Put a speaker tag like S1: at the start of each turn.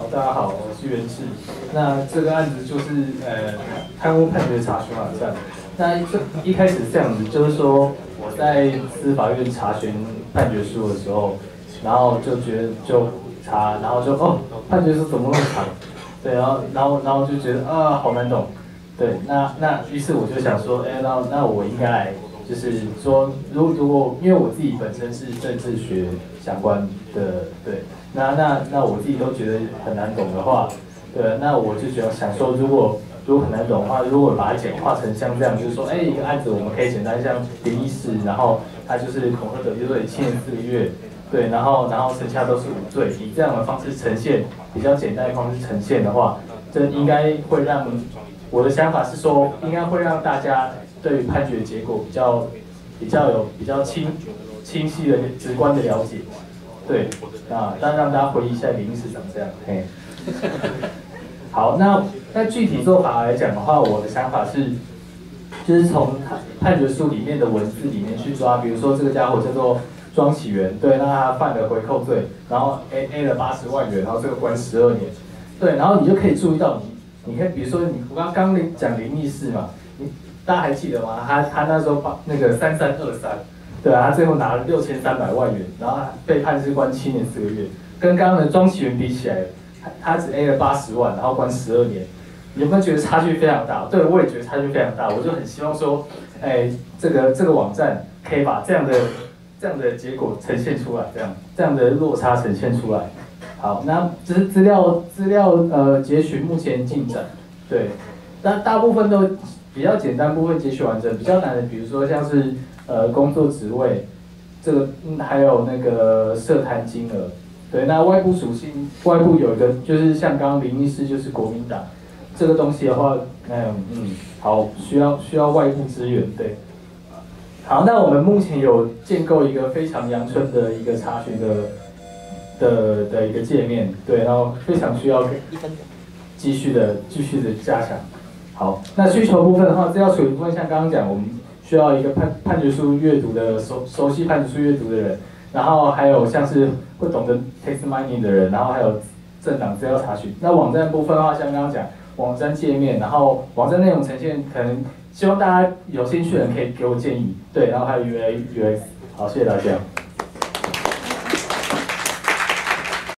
S1: 大家好，我是袁志。那这个案子就是贪污判决查询网站。那一开始是这样子，就是说我在司法院查询判决书的时候，然后就觉得就查，然后就判决书怎么那么长？对，然后就觉得好难懂。对，那于是我就想说，那我应该来就是说，如果因为我自己本身是政治学相关的，对。那我自己都觉得很难懂的话，对，那我就想说，如果很难懂的话，如果把它简化成像这样，就是说，一个案子我们可以简单像014，然后它就是恐吓者，比如说7年4个月，对，然后剩下都是无罪，以这样的方式呈现，比较简单的方式呈现的话，这应该会让我的想法是说，应该会让大家对于判决结果比较清晰的直观的了解。对，但让大家回忆一下014长这样，嘿。好，那具体做法来讲的话，我的想法是，就是从判决书里面的文字里面去抓，比如说这个家伙叫做庄启源，对，那他犯了回扣罪，然后 A 了80万元，然后这个关12年，对，然后你就可以注意到你可以比如说我刚讲014嘛，大家还记得吗？他那时候把那个3323。对啊，他最后拿了6300万元，然后被判是关7年4个月，跟刚刚的庄启源比起来，他只 A 了80万，然后关12年，你有没有觉得差距非常大？对，我也觉得差距非常大，我就很希望说，这个网站可以把这样的结果呈现出来，这样的落差呈现出来。好，那这是资料截取目前进展，对，大部分都比较简单，部分截取完整，比较难的，比如说像是工作职位，这个还有那个涉贪金额，对，那外部属性，外部有一个就是像刚刚014就是国民党，这个东西的话，好，需要外部资源，对。好，那我们目前有建构一个非常阳春的一个查询的一个界面，对，然后非常需要继续的加强。好，那需求部分的话，资料处理部分像刚刚讲，我们需要一个判决书阅读的熟悉判决书阅读的人，然后还有像是会懂得 text mining 的人，然后还有政党资料查询。那网站部分的话，像刚刚讲网站界面，然后网站内容呈现，可能希望大家有兴趣的人可以给我建议，对，然后还有 UX，好，谢谢大家。